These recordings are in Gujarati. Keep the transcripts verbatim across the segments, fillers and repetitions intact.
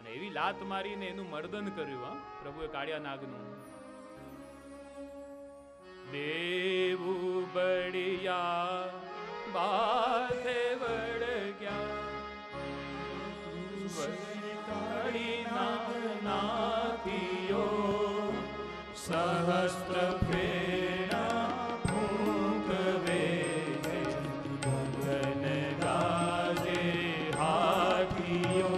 એવી લાત મારીને એનું મર્દન કર્યું. હા, પ્રભુએ કાળિયા નાગનું. દેવું બળિયા બાથે વળગ્યા નાથીઓ સહસ્ત્ર ફેરા ભૂકવે ગગન ગાજે હાથીઓ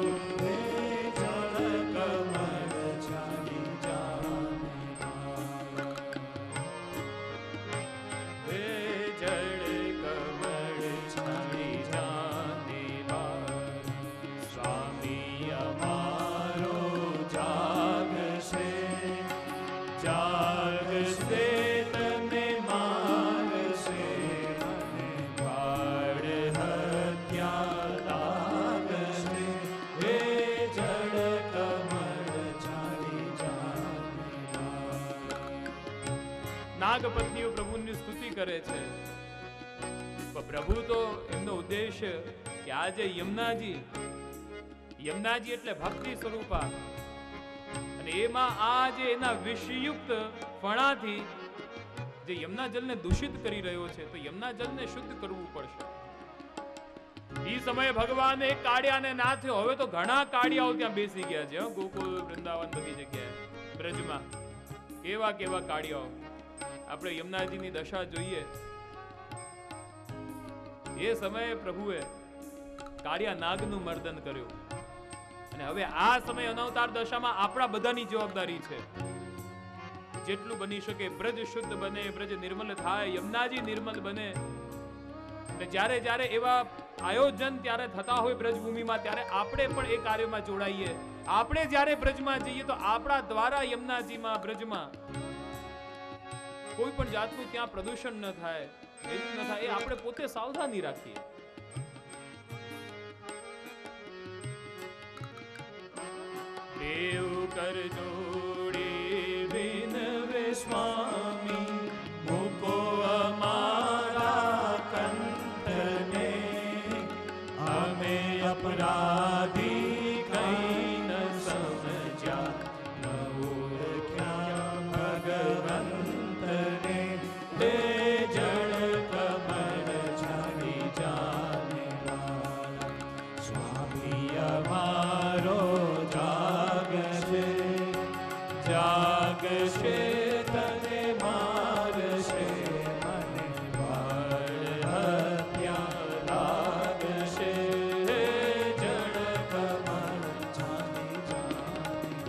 નાગપત્નીઓ પ્રભુની સ્તુતિ કરે છે. પ્રભુ તો એમનો ઉદ્દેશ્ય કે આજે યમુનાજી યમુનાજી એટલે ભક્તિ સ્વરૂપા, અને એમાં આ જે એના વિષયુક્ત ફણાથી જે યમુના જલને દૂષિત કરી રહ્યો છે, તો યમુના જલને શુદ્ધ કરવું પડશે. એ સમયે ભગવાને કાળિયાને ના થયો. હવે તો ઘણા કાળિયાઓ ત્યાં બેસી ગયા છે, ગોકુળ, વૃંદાવન, બધી જગ્યાએ બ્રજમાં કેવા કેવા કાળિયાઓ. આપણે યમુનાજીની દશા જોઈએ. એ સમયે પ્રભુએ કાળિયા નાગનું મર્દન કર્યું. અને હવે આ સમય અનવતાર દશામાં આપણા બધાની જવાબદારી છે. જેટલું બની શકે બ્રજ શુદ્ધ બને, બ્રજ નિર્મલ થાય, યમુનાજી નિર્મલ બને. અને જ્યારે જ્યારે એવા આયોજન ત્યારે થતા હોય બ્રજભૂમિમાં, ત્યારે આપણે પણ એ કાર્યમાં જોડાઈએ. આપણે જ્યારે બ્રજમાં જઈએ તો આપણા દ્વારા યમુનાજીમાં, બ્રજમાં કોઈ પણ જાતનું ત્યાં પ્રદૂષણ ન થાય, ન થાય, એ આપણે પોતે સાવધાની રાખીએ. દેવ કર જોડી વિનવે સ્વામી, મૂકો અમારા કંઠને, અમે અપરાધી કઈ ન સમજ્યા, ન ઓળખ્યા ભગવંત. જાગશે તને મારશે, મને બાળ હત્યા લાગશે, જળ કમળ જાની જાની.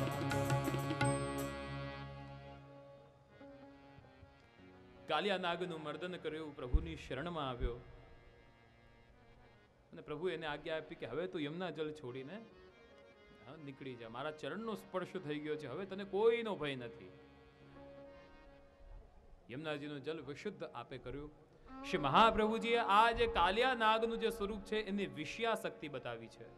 કાલિયા નાગનું મર્દન કર્યું, પ્રભુની શરણમાં આવ્યો. અને પ્રભુ એને આજ્ઞા આપી કે હવે તું યમુના જલ છોડીને નીકળી જા. મારા ચરણનો સ્પર્શ થઈ ગયો છે, હવે તને કોઈનો ભય નથી. યમુનાજીનું જલ વિશુદ્ધ આપે કર્યું. શ્રી મહાપ્રભુજીએ આ જે કાલિયા નાગનું જે સ્વરૂપ છે એની વિષયાશક્તિ બતાવી છે.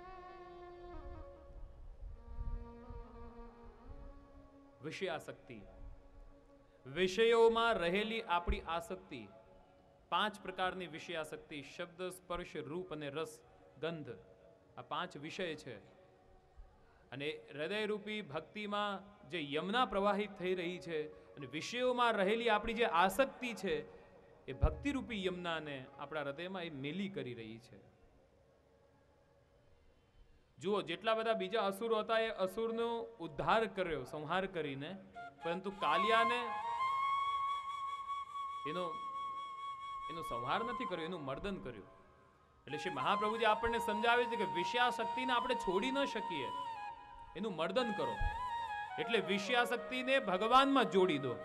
વિષયાશક્તિ, વિષયોમાં રહેલી આપણી આસક્તિ. પાંચ પ્રકારની વિષયાશક્તિ: શબ્દ, સ્પર્શ, રૂપ અને રસ, ગંધ. આ પાંચ વિષય છે. અને હૃદયરૂપી ભક્તિમાં જે યમુના પ્રવાહિત થઈ રહી છે, અને વિષયોમાં રહેલી આપણી જે આસક્તિ છે, એ ભક્તિરૂપી યમુનાને આપણા હૃદયમાં એ મેલી કરી રહી છે. જુઓ, જેટલા બધા બીજા અસુરો હતા એ અસુરનો ઉદ્ધાર કર્યો સંહાર કરીને, પરંતુ કાલિયાને એનો એનો સંહાર નથી કર્યો, એનું મર્દન કર્યું. એટલે શ્રી મહાપ્રભુજી આપણને સમજાવે છે કે વિષયાશક્તિને આપણે છોડી ન શકીએ, એનું મર્દન કરો. એટલે વિષયાશક્તિને ભગવાનમાં જોડી દો.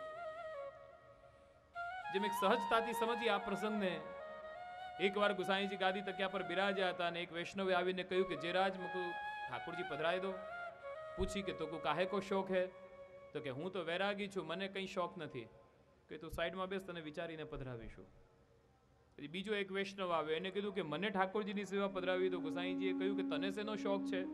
જેમ એક સહજતાથી સમજી આ પ્રસંગને. એકવાર ગુસાઈજી ગાદી તક્યા પર બિરાજ્યા હતા અને એક વૈષ્ણવે આવીને કહ્યું કે જેરાજ મુકુ ઠાकुर પધરાઈ દો. પૂછી કે તો કાહે કો શોખ હે? તો કે હું તો વૈરાગી છું, મને કંઈ શોખ નથી. કે તું સાઈડમાં બેસ, તને વિચારીને પધરાવીશું. પછી બીજો એક વૈષ્ણવ આવ્યો, એને કીધું કે મને ઠાકોરજીની સેવા પધરાવી દો. ગુસાઈજીએ કહ્યું કે તને શેનો શોખ છે?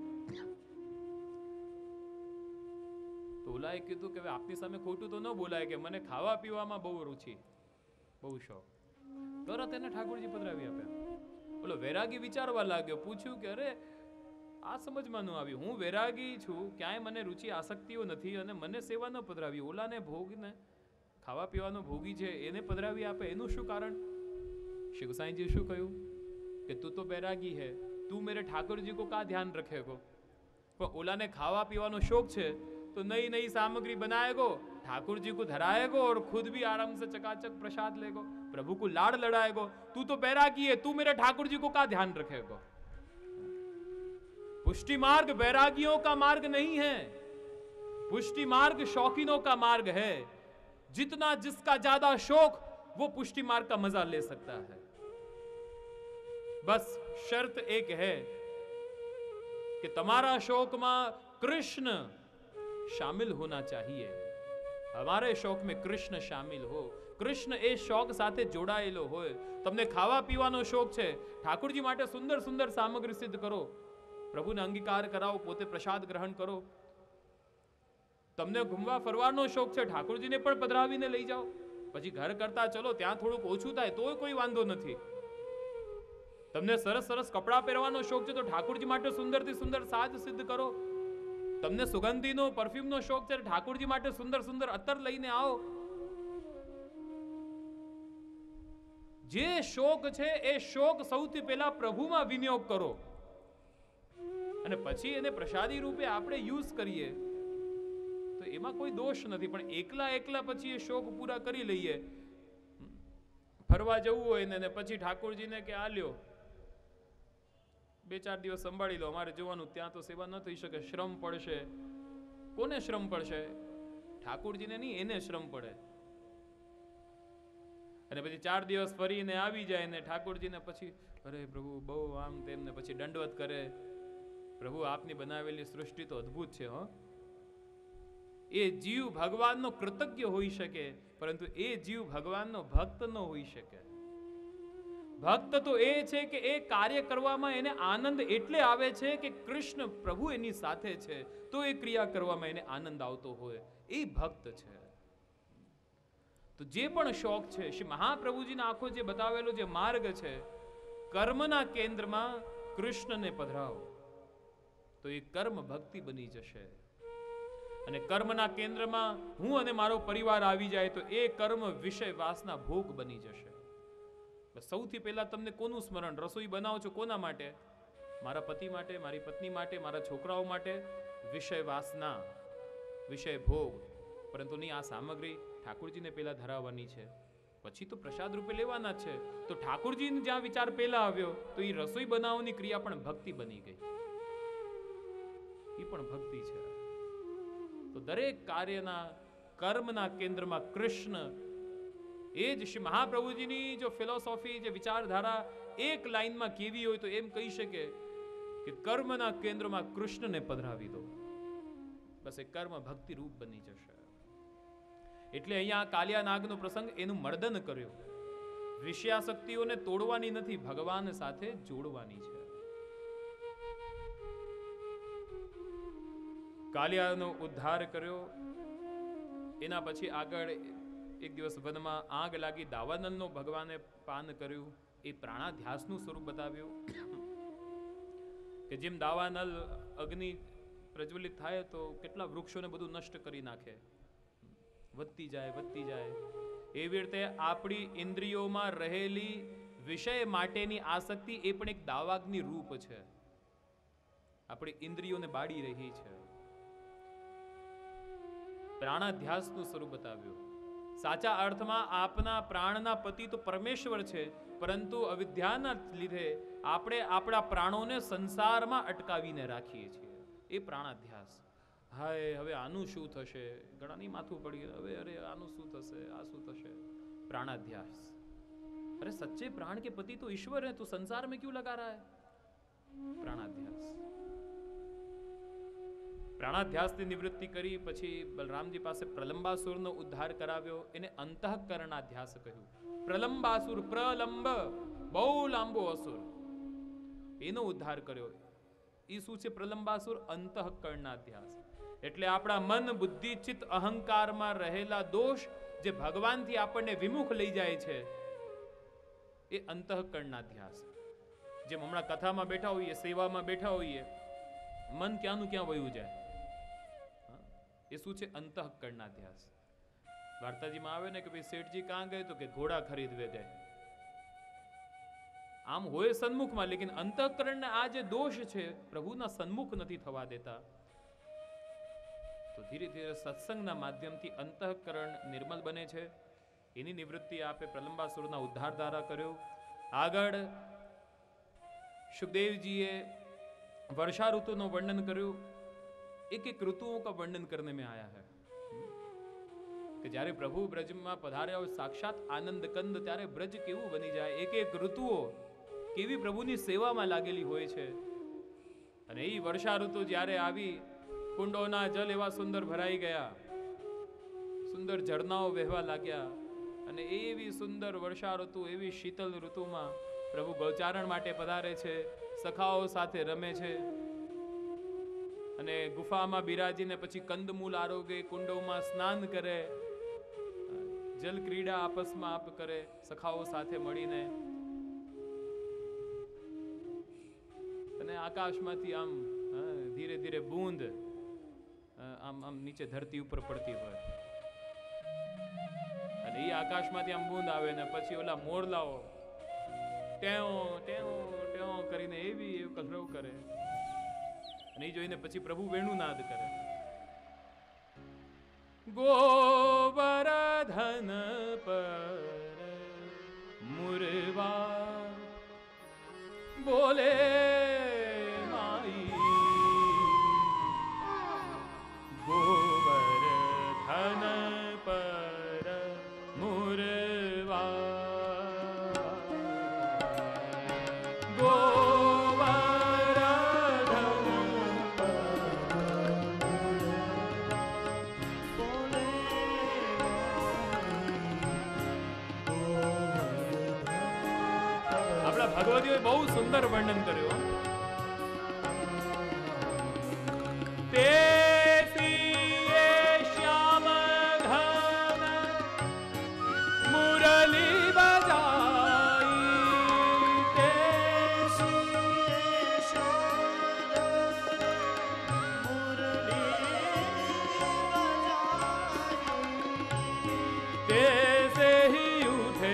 તો ઓલાએ કીધું કે આપની સામે ખોટું તો ન બોલાય, કે મને ખાવા પીવામાં બહુ રુચિ, બહુ શોખ. તરત એને ઠાકોરજી પધરાવી આપ્યા. બોલો વૈરાગી વિચારવા લાગ્યો, પૂછ્યું કે અરે આ સમજમાં ન આવ્યું. હું વૈરાગી છું, ક્યાંય મને રુચિ આસક્તિઓ નથી અને મને સેવા ન પધરાવી, ઓલાને ભોગને ખાવા પીવાનો ભોગી છે એને પધરાવી આપે, એનું શું કારણ? શ્રી ગુસાઈજી શું કહ્યું કે તું તો बैरागी है, तू मेरे ठाकुर जी को का ध्यान रखेगो? पर ओला ने खावा पीवानो शौक છે तो नई नई सामग्री बनाएगो, ठाकुर जी को धराएगो और खुद भी आराम से चकाचक प्रसाद लेगो, प्रभु को लाड़ लड़ाएगो. तू तो बैरागी है, तू मेरे ठाकुर जी को का ध्यान रखेगो? पुष्टि मार्ग बैरागियों का मार्ग नहीं है, पुष्टि मार्ग शौकीनों का मार्ग है. जितना जिसका ज्यादा शौक वो पुष्टि मार्ग का मजा ले सकता है. बस शर्त एक है कि तुम्हारा शौक में कृष्ण शामिल होना चाहिए. हमारे शौक में कृष्ण शामिल हो, कृष्ण એ શોક સાથે જોડાયેલો હોય. તમને ખાવા પીવાનો શોખ છે, ઠાકોરજી માટે સુંદર સુંદર સામગ્રી સિદ્ધ કરો, પ્રભુને અંગીકાર કરાવો, પોતે પ્રસાદ ગ્રહણ કરો. તમને ઘૂમવા ફરવાનો શોખ છે, ઠાકોરજીને પણ પધરાવીને લઈ જાઓ. પછી ઘર કરતા ચલો ત્યાં થોડુંક ઓછું થાય તોય કોઈ વાંધો નથી. તમને સરસ સરસ કપડાં પહેરવાનો શોખ છે તો ઠાકોરજી માટે સુંદરથી સુંદર સાજ સિદ્ધ કરો. તમને સુગંધીનો પરફ્યુમનો શોખ છે, ઠાકોરજી માટે સુંદર સુંદર અત્તર લઈને આવો. જે શોક છે એ શોક સૌથી પહેલા પ્રભુમાં વિનિયોગ કરો અને પછી એને પ્રસાદી રૂપે આપણે યુઝ કરીએ તો એમાં કોઈ દોષ નથી. પણ એકલા એકલા પછી એ શોક પૂરા કરી લઈએ, ફરવા જવું હોય ને પછી ઠાકોરજીને કે આ લ્યો બે ચાર દિવસ સંભાળી લો, અમારે જોવાનું, ત્યાં તો સેવા ન થઈ શકે, શ્રમ પડશે. કોને શ્રમ પડશે? ઠાકોરજીને નહીં, એને શ્રમ પડે. અને પછી ચાર દિવસ ફરીને આવી જાય ને ઠાકોરજીને પછી અરે પ્રભુ બહુ આમ તેમ ને પછી દંડવત કરે. પ્રભુ આપની બનાવેલી સૃષ્ટિ તો અદ્ભુત છે. હો, એ જીવ ભગવાનનો કૃતજ્ઞ હોઈ શકે, પરંતુ એ જીવ ભગવાનનો ભક્ત ન હોઈ શકે. ભક્ત તો એ છે કે એ કાર્ય કરવામાં એને આનંદ એટલે આવે છે કે કૃષ્ણ પ્રભુ એની સાથે છે, તો એ ક્રિયા કરવામાં એને આનંદ આવતો હોય, એ ભક્ત છે. તો જે પણ શોખ છે, શ્રી મહાપ્રભુજીના આખો જે બતાવેલો જે માર્ગ છે, કર્મના કેન્દ્રમાં કૃષ્ણને પધરાવો તો એ કર્મ ભક્તિ બની જશે. અને કર્મના કેન્દ્રમાં હું અને મારો પરિવાર આવી જાય તો એ કર્મ વિષય વાસના ભોગ બની જશે. સૌથી પહેલા તમને કોનું સ્મરણ? રસોઈ બનાવો છો કોના માટે? મારા પતિ માટે, મારી પત્ની માટે, મારા છોકરાઓ માટે. વિષય વાસના, વિષય ભોગ. પરંતુ નહીં, આ સામગ્રી ઠાકોરજીને પહેલા ધરાવવાની છે, પછી તો પ્રસાદ રૂપે લેવાના છે. તો ઠાકોરજીને જ્યાં વિચાર પહેલા આવ્યો તો એ રસોઈ બનાવવાની ક્રિયા પણ ભક્તિ બની ગઈ, એ પણ ભક્તિ છે. તો દરેક કાર્યના કર્મના કેન્દ્રમાં કૃષ્ણ. એ જ શ્રી મહાપ્રભુજીની જો ફિલોસોફી, જે વિચારધારા એક લાઈનમાં કેવી હોય તો એમ કહી શકે કે કર્મના કેન્દ્રમાં કૃષ્ણને પધરાવી દો, બસ એ કર્મ ભક્તિ રૂપ બની જશે. એટલે અહીંયા કાલિયા નાગનો પ્રસંગ એનું મર્દન કર્યો. વિષયાસક્તિઓને તોડવાની નથી, ભગવાન સાથે જોડવાની છે. કાલિયાનો ઉદ્ધાર કર્યો. એના પછી આગળ એક દિવસ વનમાં આગ લાગી, દાવાનલનો ભગવાને પાન કર્યું. એ પ્રાણાધ્યાસનું સ્વરૂપ બતાવ્યું કે જેમ દાવાનલ અગ્નિ પ્રજ્વલિત થાય તો કેટલા વૃક્ષોને બધું નષ્ટ કરી નાખે, વધતી જાય વધતી જાય. એવી રીતે આપણી ઇન્દ્રિયોમાં રહેલી વિષય માટેની આસક્તિ એ પણ એક દાવાગ્નિ રૂપ છે, આપણી ઇન્દ્રિયોને બાળી રહી છે. પ્રાણાધ્યાસનું સ્વરૂપ બતાવ્યું. સાચા અર્થમાં આપના પ્રાણના પતિ તો પરમેશ્વર છે, પરંતુ અવિદ્યાના લીધે આપણે આપણા પ્રાણોને સંસારમાં અટકાવીને રાખીએ છીએ. એ પ્રાણાધ્યાસ. હાય હવે આનું શું થશે, ઘણાની માથું પડી, હવે અરે આનું શું થશે, આ શું થશે. પ્રાણાધ્યાસ. અરે સચ્ચે प्राण के पति तो ईश्वर है, तो संसार में क्यों लगा रहा है? પ્રાણાધ્યાસ. પ્રાણાધ્યાસની નિવૃત્તિ કરી પછી બલરામજી પાસે પ્રલંબાસુરનો ઉદ્ધાર કરાવ્યો. એને અંતઃકરણાધ્યાસ કહ્યું. પ્રલંબાસુર, પ્રલંબ બહુ લાંબો અસુર, એનો ઉદ્ધાર કર્યો. એ શું છે પ્રલંબાસુર? અંતઃકરણાધ્યાસ. એટલે આપણા મન, બુદ્ધિ, ચિત્ત, અહંકારમાં રહેલા દોષ જે ભગવાનથી આપણને વિમુખ લઈ જાય છે, એ અંતઃકરણાધ્યાસ. જેમ હમણાં કથામાં બેઠા હોઈએ, સેવામાં બેઠા હોઈએ, મન ક્યાંનું ક્યાં વયું જાય. એ શું છે? અંતઃકરણના ધ્યાસ. વાર્તાજીમાં આવે ને કે ભાઈ શેઠજી કાં ગયે તો કે ઘોડા ખરીદવે ગયે. આમ હોય સન્મુખમાં, લેકિન અંતઃકરણને આ જે દોષ છે પ્રભુના સન્મુખ નથી થવા દેતા. તો ધીરે ધીરે સત્સંગના માધ્યમથી અંતઃકરણ નિર્મલ બને છે. એની નિવૃત્તિ આપે પ્રલંબાસુરના ઉદ્ધાર દ્વારા કર્યો. આગળ सुखदेव वर्षा ऋतु नो वर्णन કર્યું. एक एक ऋतुओं का वर्णन करने में आया है कि જ્યારે પ્રભુ બ્રજમાં પધાર્યા હોય સાક્ષાત આનંદ કંદ, ત્યારે બ્રજ કેવું બની જાય. એક એક ઋતુઓ કેવી પ્રભુની સેવામાં લાગેલી હોય છે. અને એ વર્ષા ઋતુ જ્યારે આવી, કુંડોના જલ એવા સુંદર ભરાઈ ગયા, સુંદર ઝરણાઓ વહેવા લાગ્યા. અને એવી સુંદર વર્ષા ઋતુ, એવી શીતલ ઋતુમાં પ્રભુ ગૌચારણ માટે પધારે છે, સખાઓ સાથે રમે છે. અને ગુફામાં બિરાજીને પછી કંદમૂલ આરોગે, કુંડોમાં સ્નાન કરે, જલ ક્રીડા આપસમાં આપ કરે સખાઓ સાથે મળીને. અને આકાશમાંથી આમ ધીરે ધીરે બૂંદ આમ આમ નીચે ધરતી ઉપર પડતી હોય. અને એ આકાશમાંથી આમ બૂંદ આવે ને પછી ઓલા મોરલાઓ ટેવો ટેવો ટેવો કરીને એવી એવી કલરવ કરે. અને એ જોઈને પછી પ્રભુ વેણુનાદ કરે. ગોવર્ધન પર મુરવા બોલે માઈ, ગોવર્ધન પર મુરવા ભગવતીઓએ બહુ સુંદર વર્ણન કર્યું. તે શ્યામ ઘન મુરલી બજાઈ, તે તે સે હી ઉઠે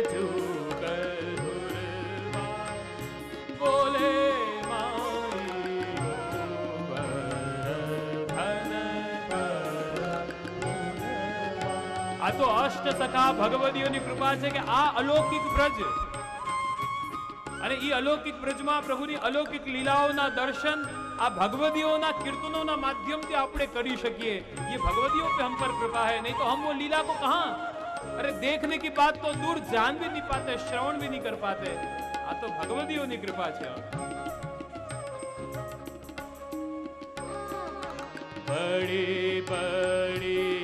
આ તો અષ્ટ સખા ભગવદીઓની કૃપા છે કે આ અલૌકિક બ્રજ અને એ અલૌકિક બ્રજમાં પ્રભુની અલૌકિક લીલાઓના દર્શન આ ભગવદીઓના કીર્તનોના માધ્યમથી આપણે કરી શકીએ. ये भगवदियों पे हम पर कृपा है, नहीं तो हम वो लीला को कहां, अरे देखने की बात तो दूर, जान भी नहीं पाते, श्रवण भी नहीं कर पाते. આ તો ભગવદીઓની કૃપા છે. બડી બડી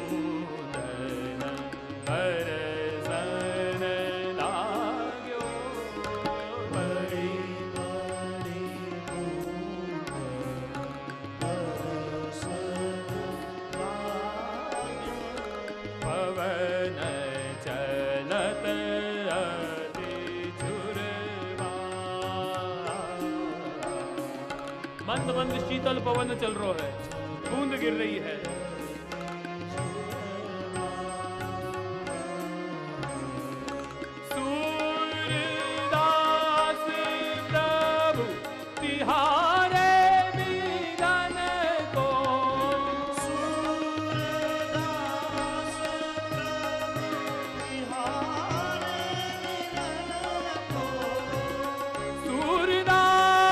પરસન લાગ્યો, બડી બડી પરસન લાગ્યો, પવન ચલત અતિ છુરવા. मंद मंद शीतल पवन चल रहा है, बूंद गिर रही है. सूरदास प्रभु तिहारे मिलन को, सूरदास तिहारे मिलन को, सूरदास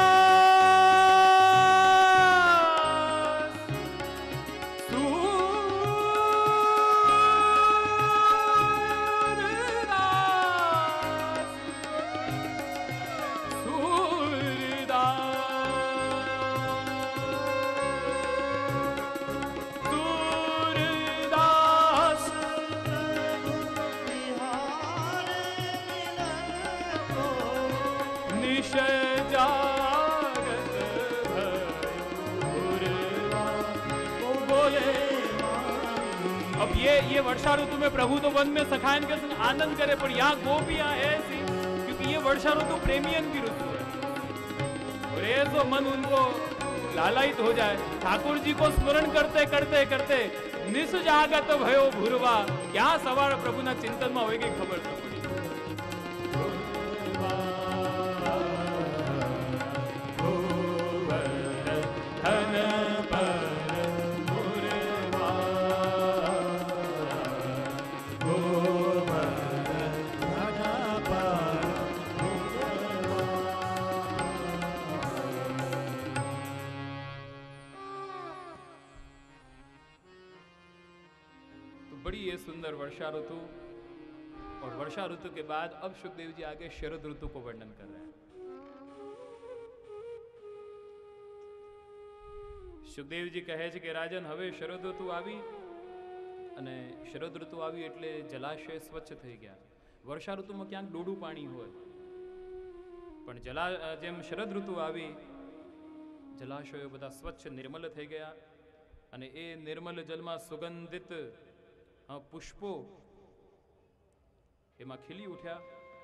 ये ये वर्षा ऋतु में प्रभु तो वन में सखायन के संग आनंद करे, पर यहाँ गोपियां ऐसी, क्योंकि ये वर्षा ऋतु प्रेमियन की ऋतु है. और ऐसो मन उनको लालायित हो जाए। ठाकुर जी को स्मरण करते करते करते निस जागत भयो भूरवा, क्या सवार प्रभुना चिंतन में होई गई खबर न पड़ी। बड़ी ये सुंदर वर्षा ऋतु, और वर्षा ऋतु के बाद अब सुखदेव जी आगे शरद ऋतु को वर्णन कर रहे हैं। सुखदेव जी कहे છે કે રાજન હવે શરદ ઋતુ આવી, અને શરદ ઋતુ આવી એટલે જલાશય સ્વચ્છ થઈ ગયા। વર્ષા ઋતુમાં ક્યાંક ડોડું પાણી હોય, પણ જલા જેમ શરદ ઋતુ આવી જલાશયો બધા સ્વચ્છ નિર્મલ થઈ ગયા, અને એ નિર્મલ જલમાં સુગંધિત પુષ્પો એમાં ખીલી ઉઠ્યા।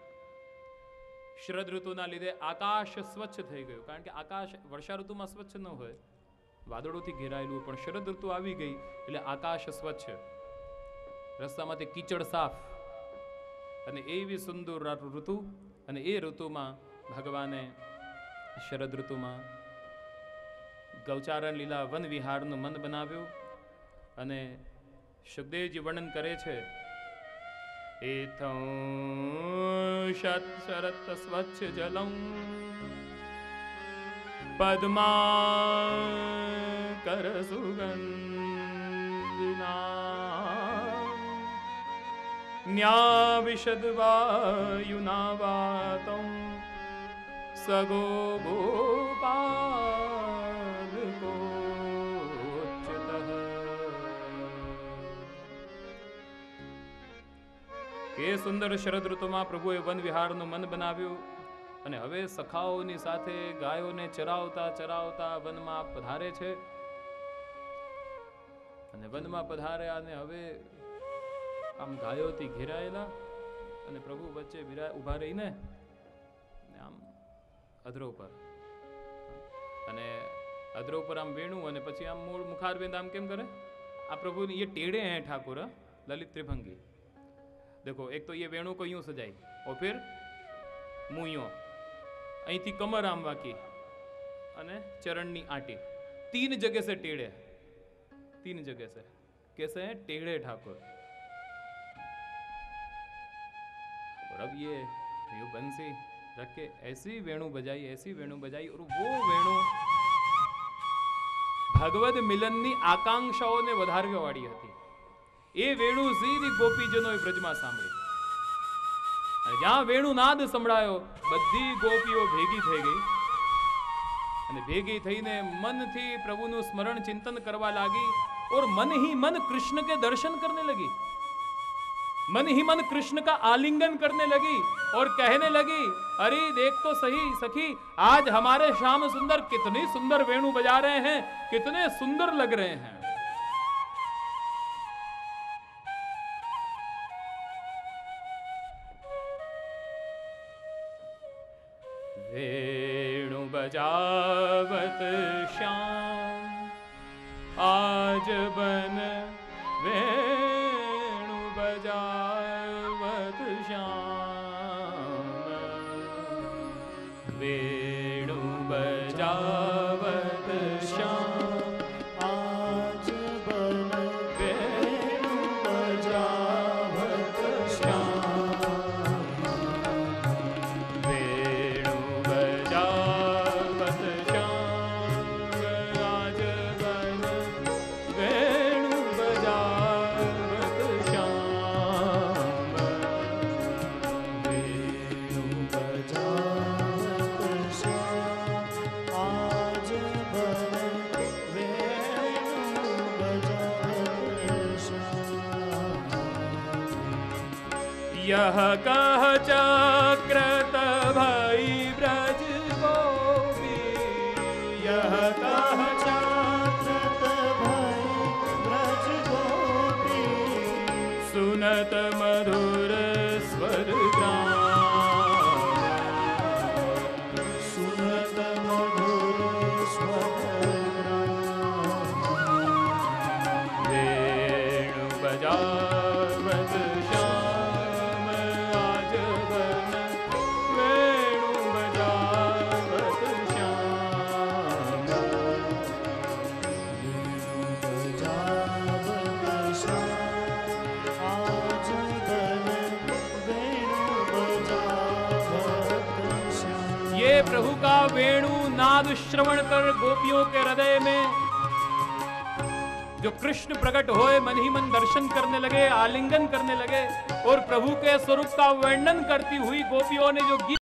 શરદ ઋતુના લીધે આકાશ સ્વચ્છ થઈ ગયું, કારણ કે આકાશ વર્ષા ઋતુમાં સ્વચ્છ ન હોય, વાદળોથી ઘેરાયેલું, પણ શરદ ઋતુ આવી ગઈ એટલે આકાશ સ્વચ્છ, રસ્તામાંથી કીચડ સાફ, અને એવી સુંદર ઋતુ। અને એ ઋતુમાં ભગવાને શરદ ઋતુમાં ગૌચારણ લીલા વન વિહારનું મન બનાવ્યું। અને સુખદેવજી વર્ણન કરે છે, એથં શત શરત સ્વચ્છ જલમ પદ્માકર સુગંધિના ન્યાવિશદ વાયુના વાતં સગો ગોપાલકો કે સુંદર શરદ ઋતુમાં પ્રભુએ વન વિહારનું મન બનાવ્યું, અને હવે સખાઓની સાથે ગાયોને ચરાવતા ચરાવતા વનમાં પધારે છે। અને વનમાં પધાર્યા અને હવે આમ ગાયોથી ઘેરાયેલા, અને પ્રભુ વચ્ચે ઉભા રહીને આમ અધરો પર, અને અધરો પર આમ વેણું, અને પછી આમ મૂળ મુખારબિંદ આમ કેમ કરે? આ પ્રભુ ये टेढ़े हैं ठाकुर ललित त्रिभंगी। देखो, एक तो ये वेणु को यूं सजाई, और फिर मुंह यूं, અહીંથી કમર આમ વાકી, અને ચરણની આંટી, तीन जगह से टेढ़े, तीन जगह से कैसे हैं? टेढ़े ठाकुर। और अब ये यो बंसी रख के ऐसी वेणु बजाई, ऐसी वेणु बजाई, और वो वेणु भगवद मिलनની આકાંક્ષાઓને વધારવા વાળી હતી। એ વેણુ સીધી ગોપીજનોએ બ્રજમાં સાંભળી, અને જ્યાં વેણુનાદ સંભળાયો બધી ગોપીઓ ભેગી થઈ ગઈ, અને ભેગી થઈને મનથી પ્રભુનું સ્મરણ ચિંતન કરવા લાગી, और मन ही मन कृष्ण के दर्शन करने लगी, मन ही मन कृष्ण का आलिंगन करने लगी, और कहने लगी, अरे देख तो सही सखी, आज हमारे श्याम सुंदर कितनी सुंदर वेणु बजा रहे हैं, कितने सुंदर लग रहे हैं। वेणु बजावत श्याम आज बन, वेणु बजावत श्याम, वेणु बजावत श्याम आज बन, वेणु बजावत श्याम, वेणु बजावत श्याम आज बन, वेणु बजावत श्याम, वेणु बजावत श्याम आज बन, वेणु बजावत श्याम। यह कह चक्रत भई ब्रज गोपी, यह कह चक्रत भई ब्रज गोपी, सुनत मधुर स्वर ग्राम, सुनत मधुर स्वर का वेणु नाद श्रवण कर गोपियों के हृदय में जो कृष्ण प्रकट होए मन ही मन दर्शन करने लगे, आलिंगन करने लगे और प्रभु के स्वरूप का वर्णन करती हुई गोपियों ने जो गीत